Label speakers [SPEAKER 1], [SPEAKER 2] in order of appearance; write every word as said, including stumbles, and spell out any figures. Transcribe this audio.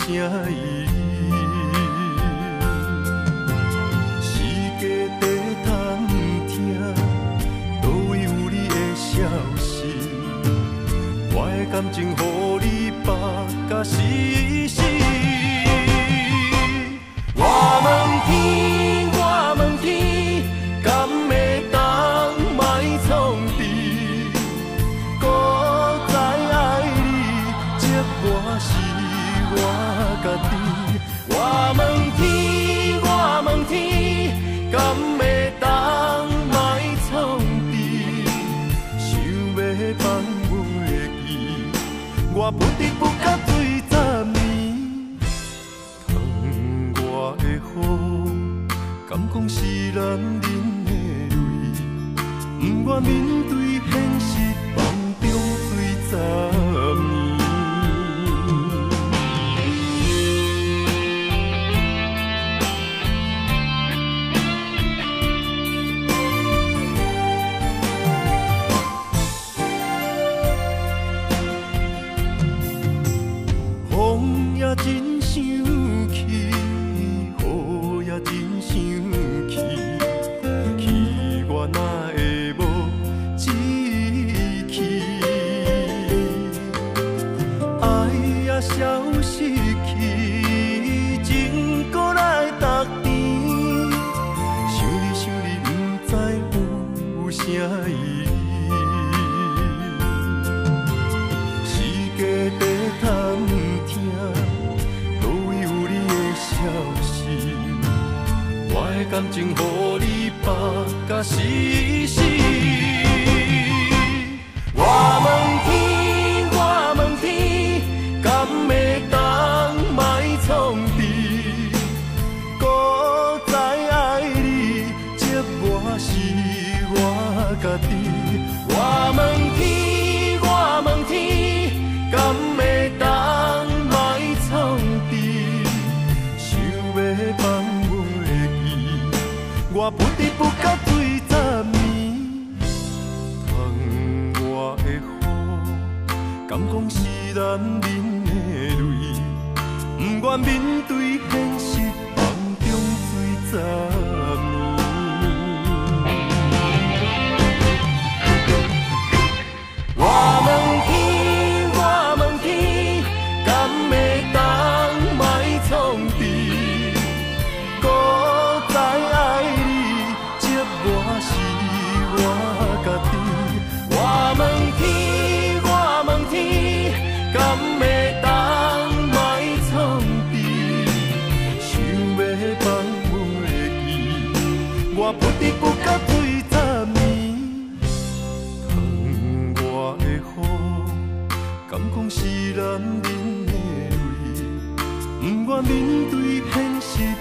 [SPEAKER 1] 声依依。世界地通听，倒位有你的消息？我的感情，予你绑甲死死。我问天，我问天，敢会当莫创治？搁再爱你，这我是我家己。我问天，我问天，敢会当莫创治？想要放袂记，我不得不甲醉十年。我的雨，敢讲是男人的泪，不愿面对现实，梦中醉十年。风也真想起。真生气，气我哪会无志气？爱也消失去，情搁来逐甜。想你想你，不知有啥意义。世界地通听，倒位有你的消息？我的感情，予你绑甲死死。我问天，我问天，敢会当莫创治？搁再爱你，这我是我家己。我问天，我问天，敢会当莫创治？想要放。我不得不甲醉十年，窗外的雨，敢讲是男人的泪，不愿面对现实，梦中醉十年。我问天，我问天，敢会当莫创治？我问天，我问天，敢会当莫创治？想要放袂记，我不得不甲醉十年。窗外的雨，敢讲是男人的泪，不愿面对现实。